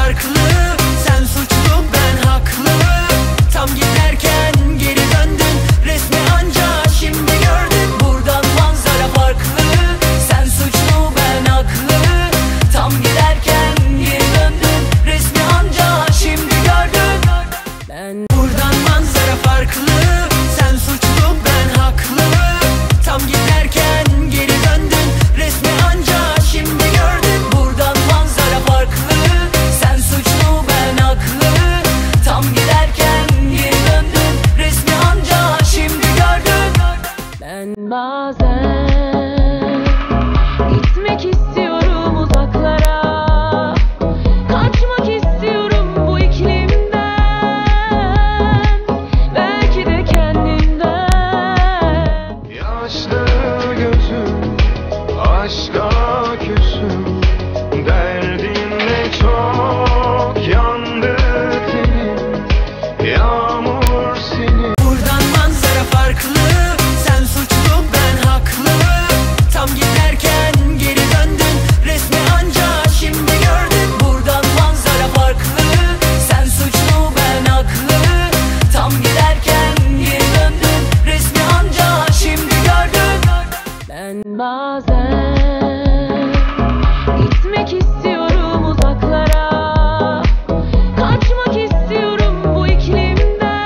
farklı. Sen suçlu ben haklı. Tam giderken geri döndün. Resmi anca şimdi gördüm. Buradan manzara farklı. Sen suçlu ben haklı. Tam giderken geri döndün. Resmi anca şimdi gördün. Buradan manzara farklı. Sen suçlu ben haklı. Tam giderken geri döndün. Resmi anca şimdi gördüm. Buradan manzara farklı. Sen suçlu ben haklı. Tam giderken geri döndün. Resmi anca şimdi gördün. Ben bazen gitmek istiyorum uzaklara. Kaçmak istiyorum bu iklimden. Belki de kendimden. Yaşlı gözüm, aşka küsüm. Derdinle çok yandı tenim. Yağmur senin. Buradan manzara farklı. Sen suçlu ben haklı. Tam giderken geri döndün. Resmi anca şimdi gördüm. Buradan manzara farklı. Sen suçlu ben haklı. Tam giderken geri döndün. Resmi anca şimdi gördün. Ben bazen gitmek istiyorum uzaklara. Kaçmak istiyorum bu iklimden.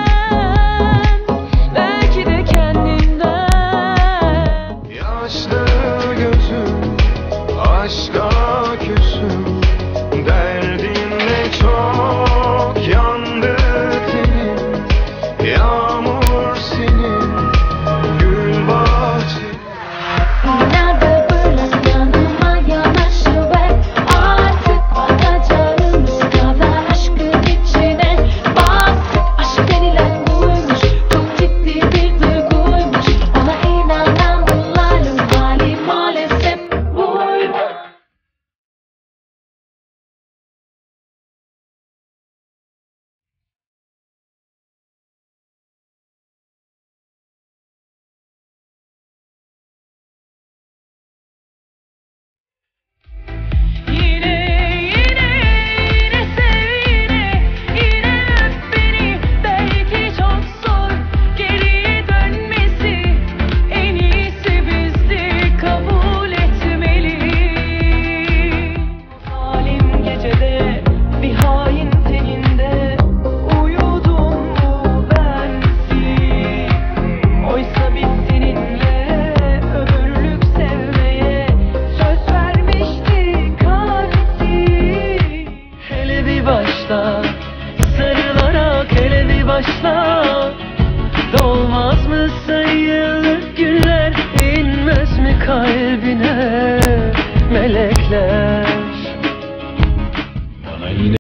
Belki de kendimden. Yaşlı gözüm, aşka küsüm. Derdinle çok yandı tenim. Yağmur senin, gül bahçe. İnadı bırak yanıma yanaşıver. Artık bakacağımız kadar aşkın içine bas. Aşk denilen buymuş, çok ciddi bir duyguymuş. Ona inanan bunların hali maalesef buymuş. Yine sev yine öp beni. Belki çok zor geriye dönmesi. En iyisi bizde kabul etmeli. Halim gecede bir hain teninde. Uyudum mu bensiz? Oysa biz seninle ömürlük sevmeye söz vermiştik halsiz. Hele bir başla sarılarak, hele bir başla. Dolmaz mı sayılı günler, inmez mi kalbine melekler? Bana yine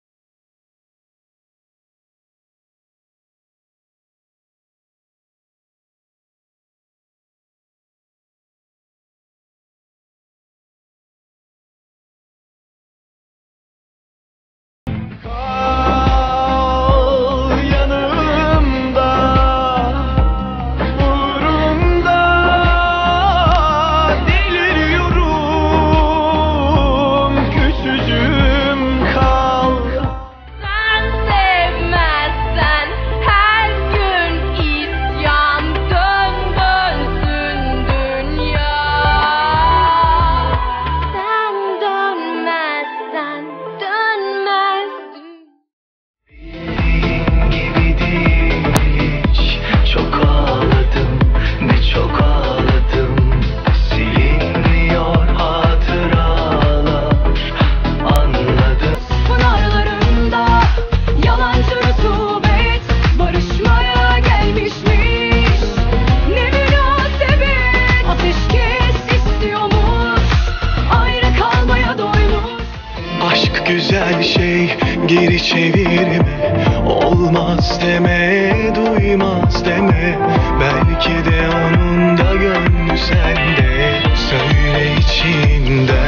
kal yanımda, uğrunda deliriyorum. Küçücüğüm kal. Sen sevmezsen her gün isyan, dön dönsün dünya. Sen dönmezsen dönmez Bildiğin gibi değil hiç. Çok ağladım, ne çok ağladım. Silinmiyor hatıralar, anladım. pınarlarında yalancı rutubet barışmaya gelmişmiş. Ne münasebet, ateşkes istiyormuş, ayrı kalmaya doymuş. Aşk güzel şey, geri çevirme. Olmaz deme, duymaz deme. Belki de onun da gönlü sende. Söyle içinden.